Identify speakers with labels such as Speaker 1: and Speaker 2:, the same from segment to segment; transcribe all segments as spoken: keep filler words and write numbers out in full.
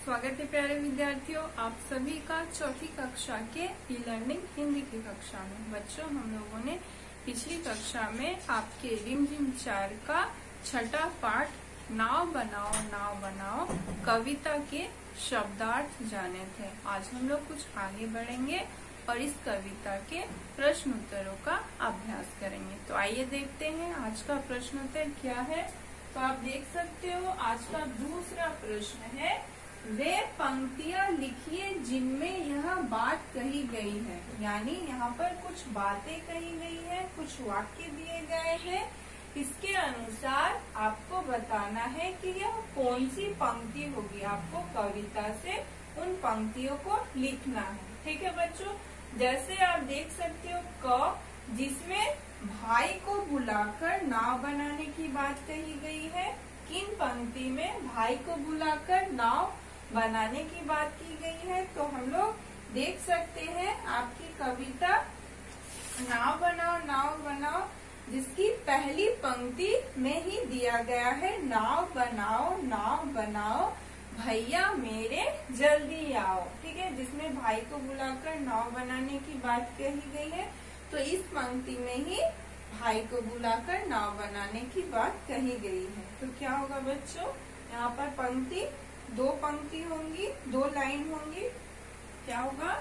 Speaker 1: स्वागत है प्यारे विद्यार्थियों, आप सभी का चौथी कक्षा के ई लर्निंग हिंदी की कक्षा में। बच्चों, हम लोगों ने पिछली कक्षा में आपके रिमझिम चार का छठा पाठ नाव बनाओ नाव बनाओ कविता के शब्दार्थ जाने थे। आज हम लोग कुछ आगे बढ़ेंगे और इस कविता के प्रश्न उत्तरों का अभ्यास करेंगे। तो आइए देखते हैं आज का प्रश्न उत्तर क्या है। तो आप देख सकते हो, आज का दूसरा प्रश्न है, वे पंक्तियां लिखिए जिनमें यह बात कही गई है। यानी यहाँ पर कुछ बातें कही गई है, कुछ वाक्य दिए गए हैं। इसके अनुसार आपको बताना है कि यह कौन सी पंक्ति होगी। आपको कविता से उन पंक्तियों को लिखना है। ठीक है बच्चों, जैसे आप देख सकते हो क, जिसमें भाई को बुलाकर नाव बनाने की बात कही गई है। किन पंक्ति में भाई को बुलाकर नाव बनाने की बात की गई है। तो हम लोग देख सकते हैं आपकी कविता नाव बनाओ नाव बनाओ, जिसकी पहली पंक्ति में ही दिया गया है, नाव बनाओ नाव बनाओ भैया मेरे जल्दी आओ। ठीक है, जिसमें भाई को बुलाकर नाव बनाने की बात कही गई है। तो इस पंक्ति में ही भाई को बुलाकर नाव बनाने की बात कही गई है। तो क्या होगा बच्चों, यहाँ पर पंक्ति दो पंक्ति होंगी, दो लाइन होंगी। क्या होगा,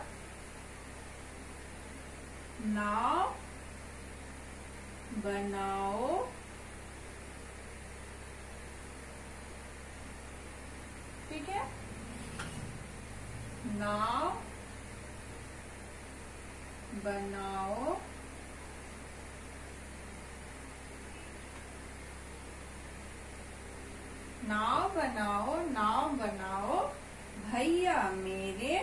Speaker 1: नाव बनाओ ठीक है, नाव बनाओ नाव बनाओ नाव बनाओ भैया मेरे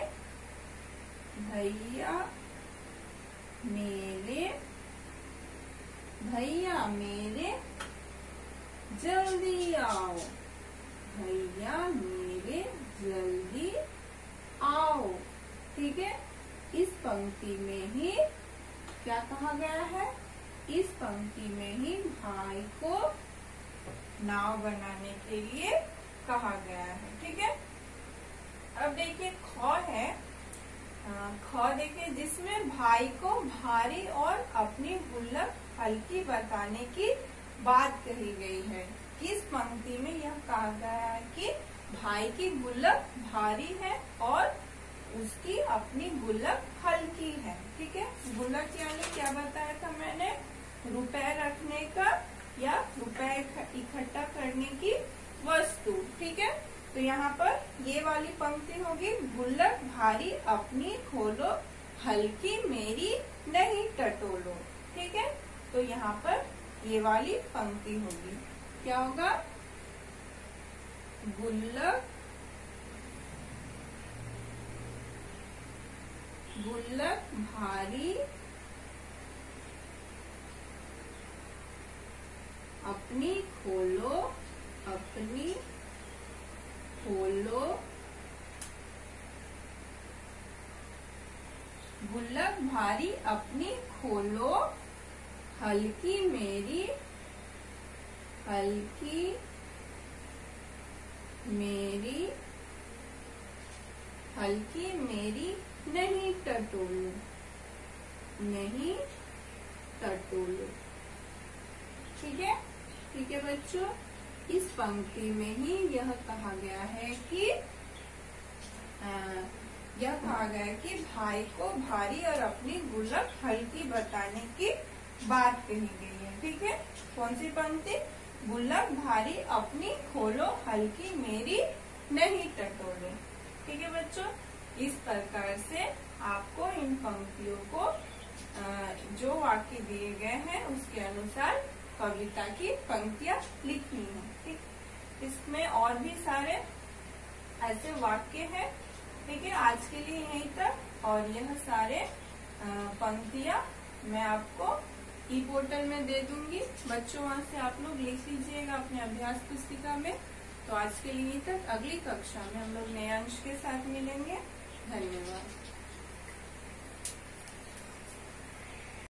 Speaker 1: भैया मेरे भैया मेरे जल्दी आओ भैया मेरे जल्दी आओ। ठीक है, इस पंक्ति में ही क्या कहा गया है, इस पंक्ति में ही भाई को नाव बनाने के लिए कहा गया है। ठीक है, अब देखिए ख है, ख देखिए, जिसमें भाई को भारी और अपनी गुल्लक हल्की बताने की बात कही गई है। किस पंक्ति में यह कहा गया है कि भाई की गुल्लक भारी है और उसकी अपनी गुल्लक हल्की है। ठीक है, गुल्लक यानी क्या बताया था मैंने, रुपए रखने का या रुपए इकट्ठा करने की वस्तु। ठीक है, तो यहाँ पर ये वाली पंक्ति होगी, गुल्लक भारी अपनी खोलो हल्की मेरी नहीं टटोलो। ठीक है, तो यहाँ पर ये वाली पंक्ति होगी। क्या होगा, गुल्लक गुल्लक भारी अपनी खोलो अपनी खोलो गुल्लक भारी अपनी खोलो हल्की मेरी हल्की मेरी हल्की मेरी नहीं टटोलो नहीं टटोलो। ठीक है, ठीक है बच्चों, इस पंक्ति में ही यह कहा गया है कि आ, यह कहा गया है कि भाई को भारी और अपनी गुल्लक हल्की बताने की बात कही गई है। ठीक है, कौन सी पंक्ति, गुल्लक भारी अपनी खोलो हल्की मेरी नहीं टटोलो। ठीक है बच्चों, इस प्रकार से आपको इन पंक्तियों को जो वाक्य दिए गए हैं उसके अनुसार कविता की पंक्तियां लिखनी है। ठीक, इसमें और भी सारे ऐसे वाक्य हैं। ठीक है, आज के लिए यहीं तक, और यह सारे पंक्तियां मैं आपको ई पोर्टल में दे दूंगी। बच्चों, वहां से आप लोग लिख लीजिएगा अपने अभ्यास पुस्तिका में। तो आज के लिए तक, अगली कक्षा में हम लोग नए अंश के साथ मिलेंगे। धन्यवाद।